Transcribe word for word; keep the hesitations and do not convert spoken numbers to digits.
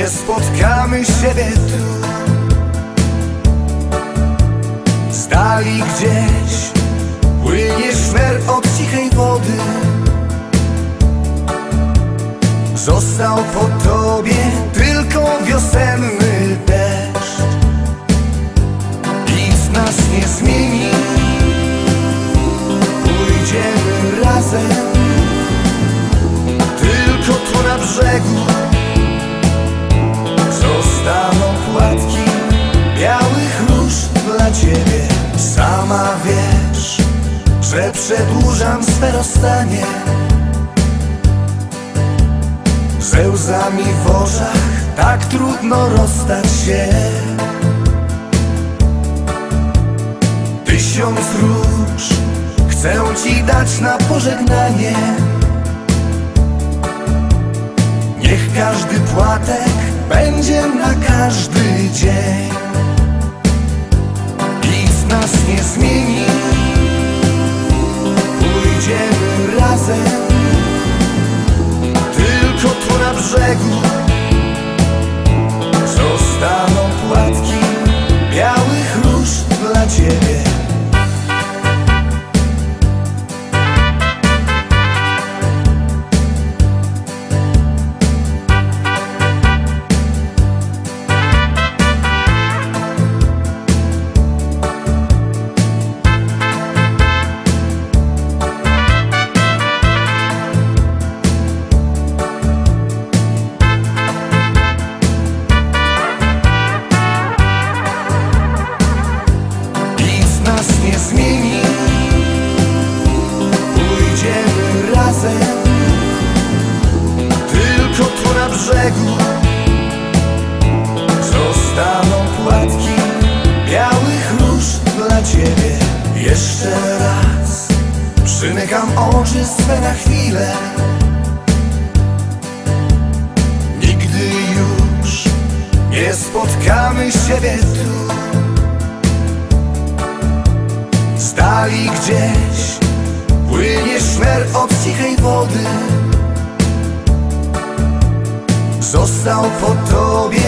nie spotkamy siebie tu. Z dali gdzieś płynie szmer od cichej wody. Został po tobie tylko wiosenny deszcz. Nic nas nie zmieni, pójdziemy razem, tylko tu na brzegu zostaną płatki białych róż dla ciebie. Sama wiesz, że przedłużam swe rozstanie. Ze łzami w oczach tak trudno rozstać się. Tysiąc róż chcę ci dać na pożegnanie. Niech każdy płatek będzie na każdy dzień. Nic nas nie zmieni, pójdziemy razem, tylko tu na brzegu zostaną płatki białych róż dla ciebie. Nie zmieni, pójdziemy razem, tylko tu na brzegu zostaną płatki białych róż dla ciebie. Jeszcze raz przymykam oczy swe na chwilę. Nigdy już nie spotkamy siebie tu. Z dali gdzieś płynie szmer od cichej wody. Został po tobie